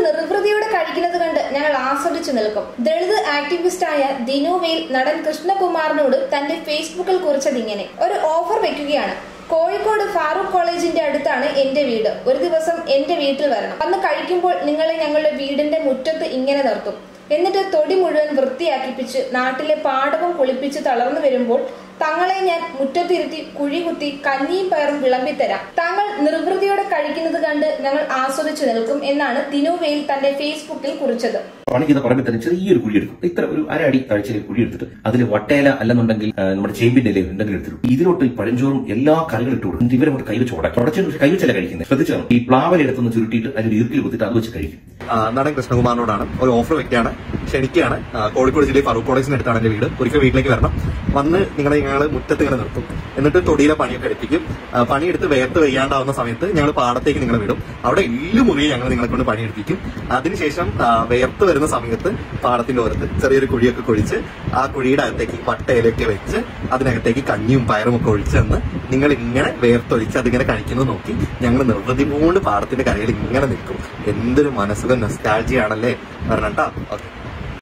നിർവൃതിയോടെ കഴിക്കുന്നത് കണ്ട് ഞങ്ങൾ ആസ്വദിച്ചു നിൽക്കും. ദളിത് ആക്ടിവിസ്റ്റായ ദിനുവേൽ നടൻ കൃഷ്ണകുമാറിനോട് തന്റെ ഫേസ്ബുക്കിൽ കുറിച്ചതിങ്ങനെ: ഒരു ഓഫർ വെക്കുകയാണ്. കോഴിക്കോട് ഫാറൂഖ് കോളേജിന്റെ അടുത്താണ് എന്റെ വീട്. ഒരു ദിവസം എന്റെ വീട്ടിൽ വരണം. അന്ന് കഴിക്കുമ്പോൾ നിങ്ങളെ ഞങ്ങളുടെ വീടിന്റെ മുറ്റത്ത് ഇങ്ങനെ നിർത്തും. എന്നിട്ട് തൊടി മുഴുവൻ വൃത്തിയാക്കിപ്പിച്ച് നാട്ടിലെ പാടവും കുളിപ്പിച്ച് തളർന്നു വരുമ്പോൾ തങ്ങളെ ഞാൻ മുറ്റത്തിരുത്തി കുഴികുത്തി കഞ്ഞിയും പയറും വിളമ്പിത്തരാം. താങ്കൾ നിർവൃതിയോടെ കഴിക്കുന്നത് കണ്ട് ഞങ്ങൾ ആസ്വദിച്ചു നിൽക്കും എന്നാണ് ദിനുവേൽ തന്റെ ഫേസ്ബുക്കിൽ കുറിച്ചത്. പണി ചെയ്ത പറമ്പിൽ തന്നെ ചെറിയൊരു കുഴി എടുക്കും. ഇത്ര ഒരു അരടി താഴ്ചയിൽ കുഴി എടുത്തിട്ട് അതിൽ വട്ടയില അല്ലെന്നുണ്ടെങ്കിൽ നമ്മുടെ ചേമ്പിന്റെ ഇല ഉണ്ടെങ്കിൽ എടുത്തിട്ട് ഇതിലോട്ട് ഈ പഴഞ്ചോറും എല്ലാ കറികളും ഇട്ട് കൊടുക്കും. ഇവരെ കൈ വെച്ച് ഉടച്ചിട്ട് കൈ വെച്ചല്ല കഴിക്കുന്നത്. ശ്രദ്ധിച്ചു, ഈ പ്ലാവല എടുത്തൊന്ന് ചുരുട്ടിയിട്ട് അതിൽ ഈർക്കിൽ കുത്തിട്ട് അത് വെച്ച് കഴിക്കും. നടൻ കൃഷ്ണകുമാറിനോടാണ് ഒരു ഓഫർ വെക്കുകയാണ്, ക്ഷണിക്കുകയാണ്. കോഴിക്കോട് ജില്ലയിൽ ഫറൂഖ് കോളേജിന് അടുത്താണ് എന്റെ വീട്. ഒരിക്കൽ വീട്ടിലേക്ക് വരണം. വന്ന് ഞങ്ങൾ മുറ്റത്ത് ഇങ്ങനെ നിർത്തും. എന്നിട്ട് തൊടിയിലെ പണിയൊക്കെ എടുപ്പിക്കും. പണിയെടുത്ത് വേർത്ത് വെയ്യാണ്ടാവുന്ന സമയത്ത് ഞങ്ങൾ പാടത്തേക്ക് നിങ്ങളെ വിടും. അവിടെ എല്ലു മുറിയെ ഞങ്ങൾ നിങ്ങളെ കൊണ്ട് പണിയെടുപ്പിക്കും. അതിനുശേഷം വേർത്ത് വരുന്ന സമയത്ത് പാടത്തിന്റെ ഓരത്ത് ചെറിയൊരു കുഴിയൊക്കെ കുഴിച്ച് ആ കുഴിയുടെ അകത്തേക്ക് പട്ടയിലൊക്കെ വെച്ച് അതിനകത്തേക്ക് കഞ്ഞിയും പയറും ഒക്കെ ഒഴിച്ചെന്ന് നിങ്ങൾ ഇങ്ങനെ വേർത്തൊഴിച്ച് അതിങ്ങനെ കഴിക്കുന്നത് നോക്കി ഞങ്ങൾ നിർവൃതി കൊണ്ട് പാടത്തിന്റെ കരയിൽ ഇങ്ങനെ നിൽക്കും. എന്തൊരു മനസ്സുഖം, നൊസ്റ്റാൾജിയാണല്ലേ പറഞ്ഞിട്ടാ. ഓക്കെ.